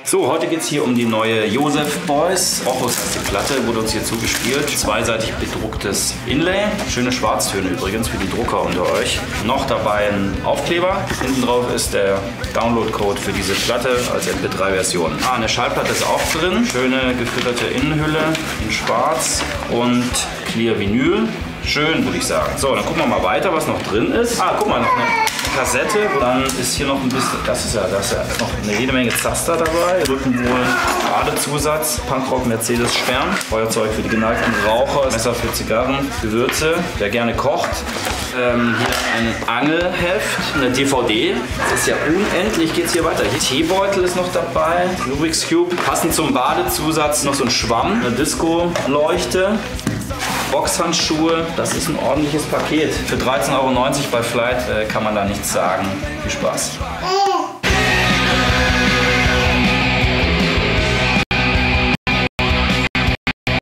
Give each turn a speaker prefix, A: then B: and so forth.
A: So, heute geht es hier um die neue Joseph Beuys. Ochus heißt die Platte, wurde uns hier zugespielt. Zweiseitig bedrucktes Inlay. Schöne Schwarztöne übrigens für die Drucker unter euch. Noch dabei ein Aufkleber. Hinten drauf ist der Download-Code für diese Platte als MP3-Version. Eine Schallplatte ist auch drin. Schöne gefütterte Innenhülle in schwarz und Clear Vinyl. Schön, würde ich sagen. So, dann gucken wir mal weiter, was noch drin ist. Guck mal, noch eine Kassette. Dann ist hier noch ein bisschen, das ist ja noch eine jede Menge Zaster dabei. Rückenwohl, Badezusatz, Punkrock Mercedes Stern, Feuerzeug für die geneigten Raucher, Messer für Zigarren, Gewürze, wer gerne kocht. Hier ein Angelheft, eine DVD. Das ist ja unendlich, geht's hier weiter. Hier Teebeutel ist noch dabei, Rubik's Cube. Passend zum Badezusatz noch so ein Schwamm, eine Disco-Leuchte. Boxhandschuhe, das ist ein ordentliches Paket. Für 13,90 € bei Flight kann man da nichts sagen. Viel Spaß.